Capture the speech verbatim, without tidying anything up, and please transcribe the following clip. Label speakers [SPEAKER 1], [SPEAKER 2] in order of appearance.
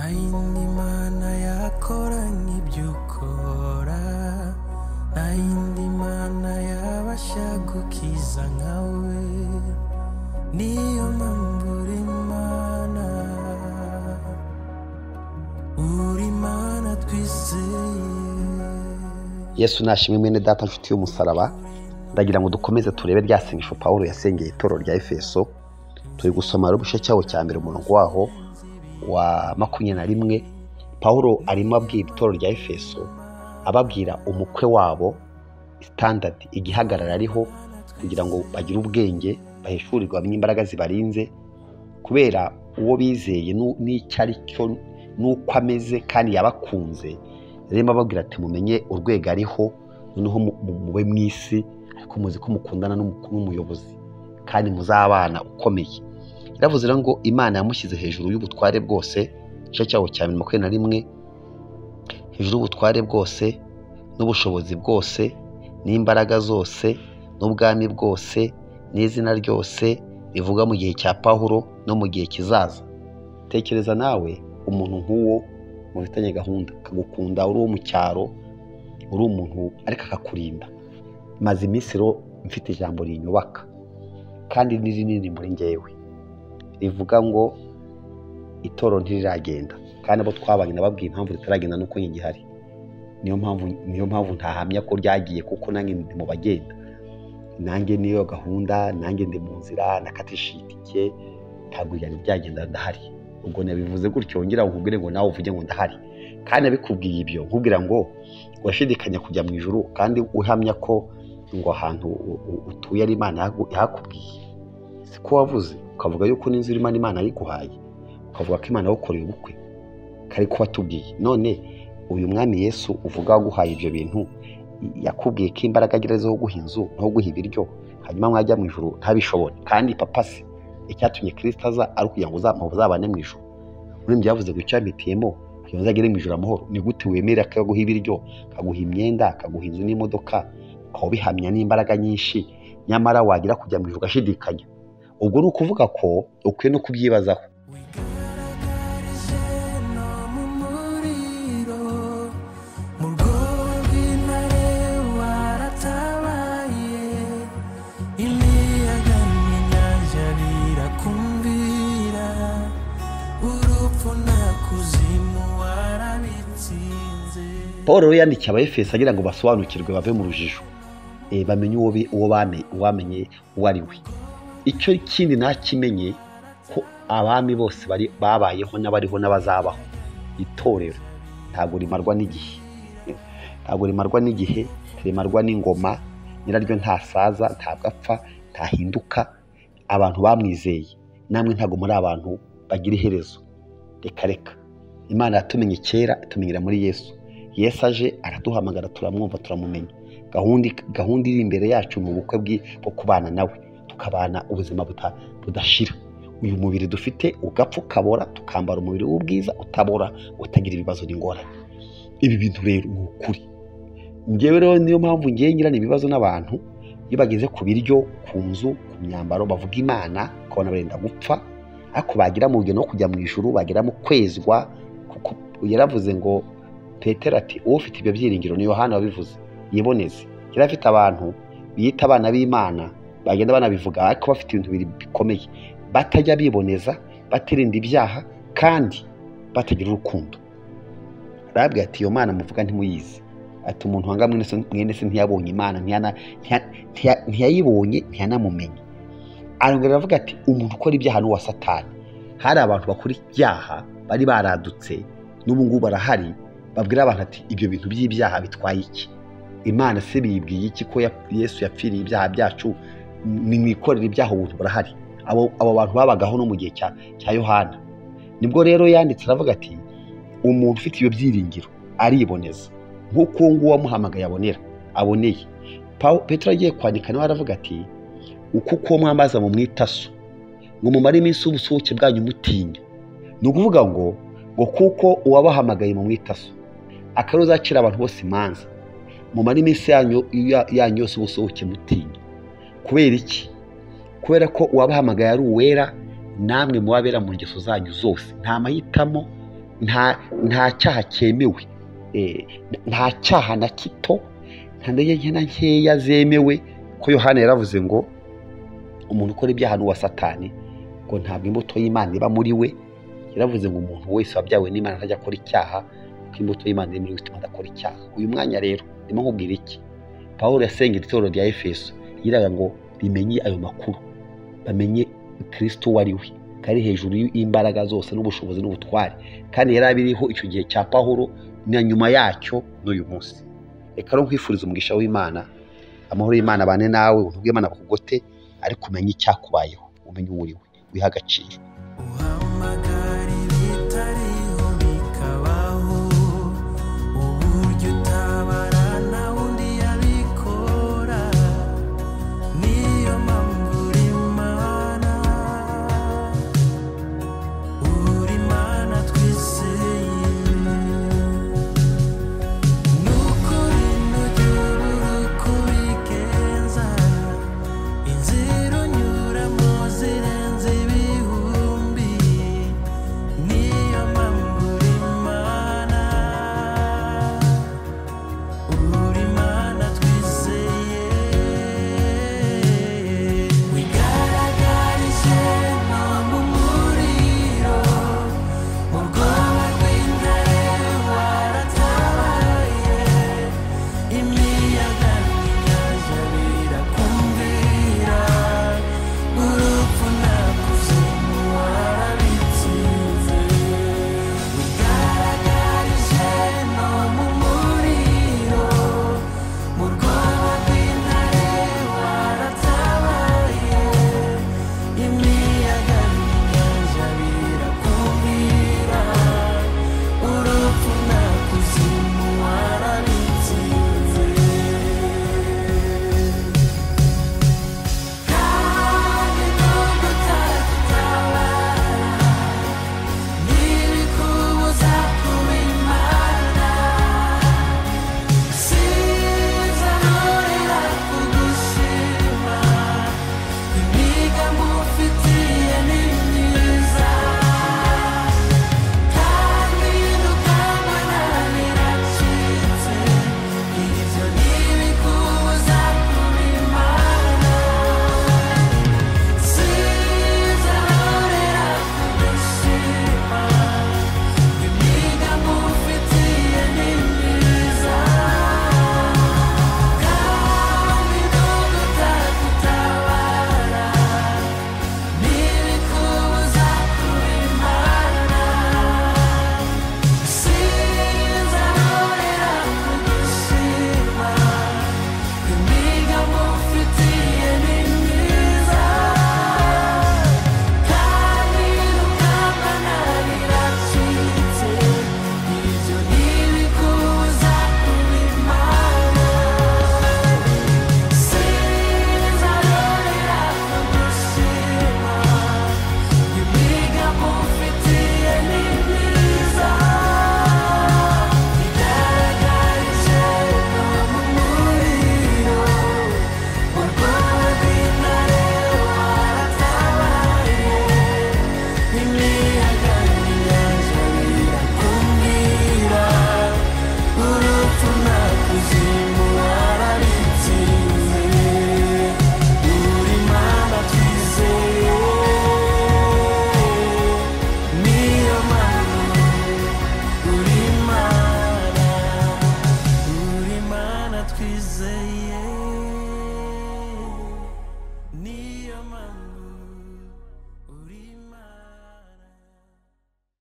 [SPEAKER 1] yindi mana yakora nk'ibyo ukora, nta yindi mana yabasha gukiza nkawe, niyo mpamvu uri Imana, uri Imana twizeye.
[SPEAKER 2] Yesu nashimwe mwene data nshuti y'umusaraba. Ndagira ngo dukomeze turebe rya sengesho Pawulo yasengeye itorero rya Efeso. Turi gusoma rubisha cyawo cya mbere umurongo waho wa makumyabiri na rimwe. Pawulo arimo abwira itorero rya Efeso, ababwira umukwe wabo standard igihagarara ariho, kugira ngo bagire ubwenge baheshurirwa imbaraga zibarinze, kubera uwo bizeye n'icyari cyo nuko ameze kandi yabakunze. Rero ababwira ati mumenye urwego ariho, noneho mube mwisi ariko muzi ko mukundana n'umuyobozi kandi muzabana ukomeye. Yaravuze rero ngo Imana yamushyize hejuru y'ubutware bwose, cyo cyawo cya makumyabiri na rimwe, hejuru y'ubutware bwose n'ubushobozi bwose n'imbaraga zose n'ubwami bwose n'izina ryose rivuga mu gihe cya Pawulo no mu gihe kizaza. Tekereza nawe umuntu nk'uwo mufitanye gahunda, kagukunda, uri uwo mu cyaro, uri umuntu ariko akakurinda. Maze iminsi rero mfite ijambo rinyubaka kandi ni rinini muri ngewe, rivuga ngo itoro ntiriragenda, kandi abo twabanye nababwiye impamvu ritaragenda nuko ngihari. Niyo mpamvu niyo mpamvu ntahamya ko ryagiye, kuko nange ndi mu bagenda, nange niyo gahunda, nange ndi mu nzira nakatishitike, ntabwo ryari ryagenda ndahari. Ubwo nabivuze gutyo ngira ngo nkubwire ngo nawe uvuge ngo ndahari, kandi abikubwiye ibyo nkubwira ngo washidikanya kujya mu ijuru, kandi uhamya ko ngo ahantu utuye ari Imana yakubwiye. Siko wavuze ukavuga yuko n'inzu Imana Imana yiguhaye, ukavuga ko Imana yagukoreye ubukwe kari ko watubwiye. None uyu mwami Yesu uvuga waguhaye ibyo bintu, yakubwiye ko imbaraga agira zo guha inzu no guha ibiryo, hanyuma mwajya mu ijuru ntabishobore. Kandi papa se icyatumye Kristo aza ari kugira ngo uzabane mu ijuru. Urimo byavuze ngo icyamitiyemo kugira ngo uzagere mu ijuru amahoro. Ni gute wemera ko yaguha ibiryo, kaguha imyenda, kaguha inzu n'imodoka, aho bihamya n'imbaraga nyinshi, nyamara wagira kujya mu ijuru gashidikanya? Ubwo ni ukuvuga ko ukwiye no kubyibazaho. Pawulo yandikiye Abaefeso agira ngo basobanukirwe bave mu rujijo, e bamenye uwo uwo bame wamenye uwo ari we. Icyo kindi nakimenye ko abami bose bari babayeho n'abariho n'abazabaho. Itorero ntabwo rimarwa n'igihe, ntabwo rimarwa n'igihe, rimarwa n'ingoma. Nyiraryo ntasaza, ntabwo apfa, ntahinduka. Abantu bamwizeye, namwe ntabwo muri abantu bagira iherezo. Reka reka Imana yatumenye kera, itumenyera muri Yesu. Yesu aje araduhamagara, turamwumva, turamumenya. Gahunda gahunda iri imbere yacu mu bukwe bwo kubana nawe, tukabana ubuzima budashira. Uyu mubiri dufite ugapfa ukabora, tukambara umubiri w'ubwiza utabora, utagira ibibazo n'ingorane. Ibi bintu rero ni ukuri. Ngewe rero niyo mpamvu ngiye ngirana ibibazo n'abantu iyo bageze ku biryo, ku nzu, ku myambaro, bavuga Imana ukabona barenda gupfa, ariko bagira mu bugeno no kujya mu ijuru, bagira mu kwezwa. Kuko yaravuze ngo Petero ati uwo ufite ibyo byiringiro, ni Yohana wabivuze, yiboneze. Kira afite abantu biyita abana b'Imana, bagenda banabivuga ariko bafite ibintu biri bikomeye, batajya biboneza, batirinda ibyaha, kandi batagira urukundo. Arabwira ati iyo Mana muvuga ntimuyizi, ati umuntu wanga mwene se ntiyabonye Imana, ntiyana ntiyayibonye, ntiyanamumenye. Arongera aravuga ati umuntu ukora ibyaha n'uwa Satani. Hari abantu bakora ibyaha bari baradutse, n'ubu ngubu barahari, babwira abantu ati ibyo bintu by'ibyaha bitwaye iki? Imana se biyibwiye iki ko Yesu yapfiriye ibyaha byacu? Ni mwikorera ibyaha ubuntu barahari. Abo abo bantu babagaho no mu gihe cya cya Yohana. Nibwo rero yanditse aravuga ati umuntu ufite ibyo byiringiro ariboneza, nk'uko nguwo wamuhamagaye abonera aboneye. Petero agiye kwandika nawe aravuga ati uko uko mwambaza mu mwitaso ngo mumare iminsi ubusohoke bwanyu mutinya. Ni ukuvuga ngo ngo kuko uwabahamagaye mu mwitaso akaruzakira abantu bose imanza, mumare iminsi yanyu yanyu yose ubusohoke mutinya. Kubera iki? Kubera ko uwabahamagaye ari uwera, namwe muwabera mu ngeso zanyu zose. Nta mahitamo, nta nta cyaha cyemewe, eh, nta cyaha na kito, nta ndege na nkeya zemewe, ko Yohana yaravuze ngo umuntu ukora ibyaha ni uwa Satani, ngo ntabwo imbuto y'Imana iba muri we. Yaravuze ngo umuntu wese wabyawe n'Imana ntajya akora icyaha, kuko imbuto y'Imana iri muri we ituma adakora icyaha. Uyu mwanya rero ndimo nkubwira iki? Pawulo yasengera itorero rya Efeso yiraga ngo bimenye ayo makuru, bamenye Kristo uwo ari we, kari hejuru y'imbaraga zose n'ubushobozi n'ubutware, kandi yari abiriho icyo gihe cya Pawulo na nyuma yacyo n'uyu munsi. Reka rero nkwifuriza umugisha w'Imana, amahoro y'Imana bane nawe, ubuntu bw'Imana bukugote, ariko umenye icyakubayeho, umenye uwo uri we, wiha agaciro.
[SPEAKER 1] uhamagara ibitariho bikabaho, uburyo utabara nta wundi yabikora, niyo mpamvu uri Imana, uri Imana twizeye, n'ukuri ntujya uko ubigenza, inzira unyuramo zirenze ibihumbi, niyo mpamvu uri Imana, uri Imana twizeye, wigaragarije no mu muriro, mu rwobo rw'intare waratabaye, imiyaga n'inyanja birakumvira, urupfu nta kuzimu warabitsinze, wigaragarije no mu muriro, mu rwobo rw'intare waratabaye, imiyaga n'inyanja birakumvira, urupfu nta kuzimu warabitsinze, kandi nubwo utadutabara, ntibikubuza kuba Imana, sinzarorera kugushima, imigambi ufitiye ni myiza, kandi nukabona biracitse, ibyo ntibikubuza kuba Imana, sinzarorera kugushima, imigambi ufitiye ni myiza, kandi nubwo utadutabara, ntibikubuza kuba Imana, sinzarorera kugushima, imigambi ufitiye ni myiza, kandi nukabona biracitse, ibyo ntibikubuza kuba Imana, sinzarorera kugushima, imigambi ufitiye ni myiza, igaragarije no mu muriro, mu rwobo rw'intare waratabaye, imiyaga n'inyanja birakumvira, urupfu nta kuzimu warabitsinze, uri Imana twizeye, niyo mpamvu uri Imana, uri Imana twizeye, niyo mpamvu